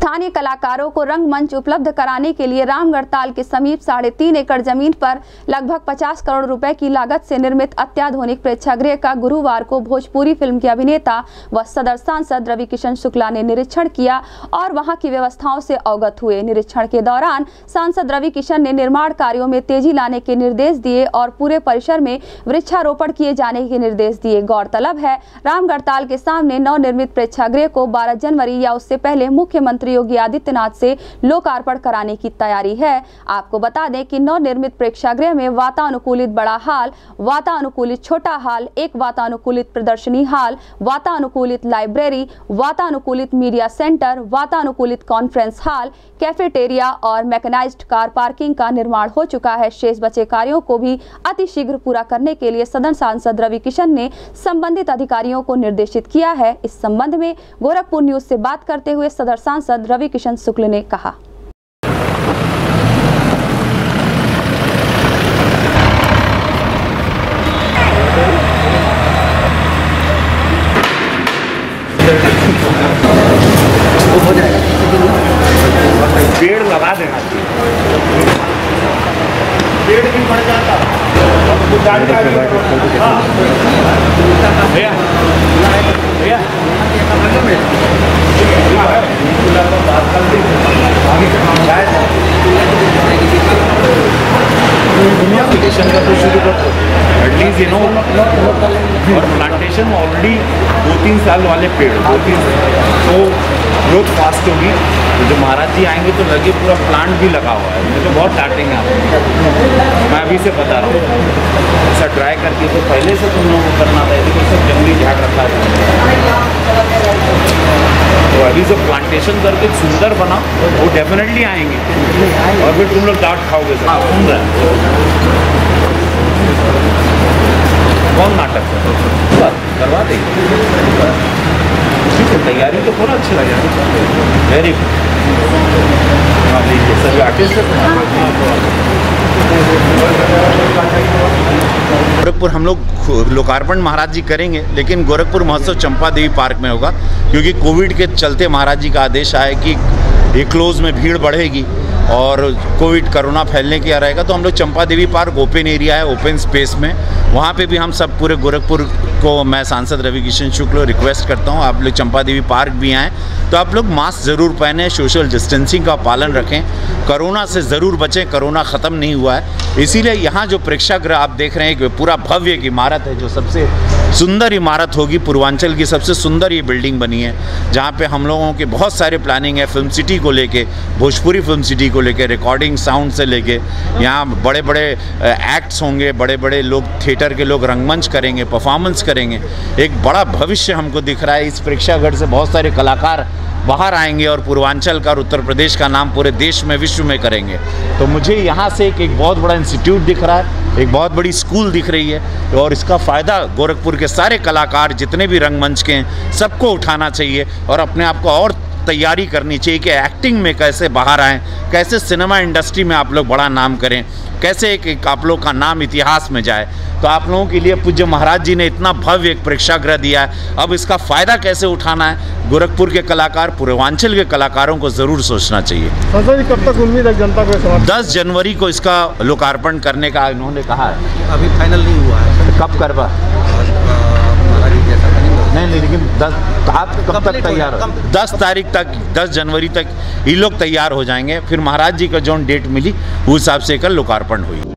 स्थानीय कलाकारों को रंगमंच उपलब्ध कराने के लिए रामगढ़ताल के समीप 3.5 एकड़ जमीन पर लगभग 50 करोड़ रुपए की लागत से निर्मित अत्याधुनिक प्रेक्षागृह का गुरुवार को भोजपुरी फिल्म के अभिनेता व सदर सांसद रवि किशन शुक्ला ने निरीक्षण किया और वहां की व्यवस्थाओं से अवगत हुए। निरीक्षण के दौरान सांसद रवि किशन ने निर्माण कार्यों में तेजी लाने के निर्देश दिए और पूरे परिसर में वृक्षारोपण किए जाने के निर्देश दिए। गौरतलब है, रामगढ़ताल के सामने नवनिर्मित प्रेक्षागृह को 12 जनवरी या उससे पहले मुख्यमंत्री योगी आदित्यनाथ से लोकार्पण कराने की तैयारी है। आपको बता दें कि नवनिर्मित प्रेक्षागृह में वातानुकूलित बड़ा हाल, वातानुकूलित छोटा हाल, एक वातानुकूलित प्रदर्शनी हाल, वातानुकूलित लाइब्रेरी, वातानुकूलित मीडिया सेंटर, वातानुकूलित कॉन्फ्रेंस हॉल, कैफेटेरिया और मैकेनाइज्ड कार पार्किंग का निर्माण हो चुका है। शेष बचे कार्यों को भी अतिशीघ्र पूरा करने के लिए सदन सांसद रवि किशन ने संबंधित अधिकारियों को निर्देशित किया है। इस संबंध में गोरखपुर न्यूज से बात करते हुए सदर सांसद रवि किशन शुक्ल ने कहा। पेड़ लगा देना चाहिए, पेड़ भी बढ़ जाता भैया भैया प्लांटेशन का तो शुरू कर एटलीस्ट यू नो, और प्लांटेशन में ऑलरेडी 2-3 साल वाले पेड़ 2-3 तो ग्रोथ फास्ट होगी। तो जो महाराज जी आएंगे तो लगे पूरा प्लांट भी लगा हुआ है, मुझे तो बहुत डांटेंगे आप, मैं अभी से बता रहा हूँ। ऐसा ट्राई करके तो पहले से तुम लोगों को करना था, तो सब जंगली झाड़ रखा है। तो अभी से प्लांटेशन करके सुंदर बना, वो डेफिनेटली आएंगे और फिर तुम लोग डांट खाओगे। हाँ सुन रहे हैं, कौन नाटक है करवा देंगे, तैयारी तो पूरा अच्छी लगे। वेरी गुड, सभी आर्टिस्ट गोरखपुर हम लोग लोकार्पण महाराज जी करेंगे, लेकिन गोरखपुर महोत्सव चंपा देवी पार्क में होगा, क्योंकि कोविड के चलते महाराज जी का आदेश आया कि ये क्लोज में भीड़ बढ़ेगी और कोविड कोरोना फैलने की आ रहेगा। तो हम लोग Champa Devi park open area है, ओपन स्पेस में, वहाँ पे भी हम सब पूरे गोरखपुर को मैं सांसद रवि किशन शुक्ल रिक्वेस्ट करता हूँ, आप लोग चंपा देवी पार्क भी आएँ। तो आप लोग मास्क ज़रूर पहने, सोशल डिस्टेंसिंग का पालन रखें, कोरोना से ज़रूर बचें, कोरोना ख़त्म नहीं हुआ है। इसीलिए यहाँ जो प्रेक्षागृह आप देख रहे हैं कि पूरा भव्य एक इमारत है, जो सबसे सुंदर इमारत होगी, पूर्वांचल की सबसे सुंदर ये बिल्डिंग बनी है, जहाँ पे हम लोगों के बहुत सारे प्लानिंग है फिल्म सिटी को लेके, भोजपुरी फिल्म सिटी को लेके, रिकॉर्डिंग साउंड से लेके, यहाँ बड़े बड़े एक्ट्स होंगे, बड़े बड़े लोग थिएटर के लोग रंगमंच करेंगे, परफॉर्मेंस करेंगे। एक बड़ा भविष्य हमको दिख रहा है। इस प्रेक्षागृह से बहुत सारे कलाकार बाहर आएंगे और पूर्वांचल का और उत्तर प्रदेश का नाम पूरे देश में, विश्व में करेंगे। तो मुझे यहाँ से एक बहुत बड़ा इंस्टीट्यूट दिख रहा है, एक बहुत बड़ी स्कूल दिख रही है, और इसका फ़ायदा गोरखपुर के सारे कलाकार जितने भी रंगमंच के हैं सबको उठाना चाहिए और अपने आप को और तैयारी करनी चाहिए कि एक्टिंग में कैसे बाहर आएँ, कैसे सिनेमा इंडस्ट्री में आप लोग बड़ा नाम करें, कैसे एक आप लोग का नाम इतिहास में जाए। तो आप लोगों के लिए पूज्य महाराज जी ने इतना भव्य एक प्रेक्षागृह दिया है, अब इसका फ़ायदा कैसे उठाना है, गोरखपुर के कलाकार, पूर्वांचल के कलाकारों को ज़रूर सोचना चाहिए। कब तक उम्मीद है जनता को? 10 जनवरी को इसका लोकार्पण करने का इन्होंने कहा है। अभी फाइनल नहीं हुआ है, कब करवा नहीं, लेकिन 10 आप कब तक तैयार हो? 10 तारीख तक, 10 जनवरी तक ये लोग तैयार हो जाएंगे, फिर महाराज जी का जो डेट मिली उस हिसाब से कल लोकार्पण हुई।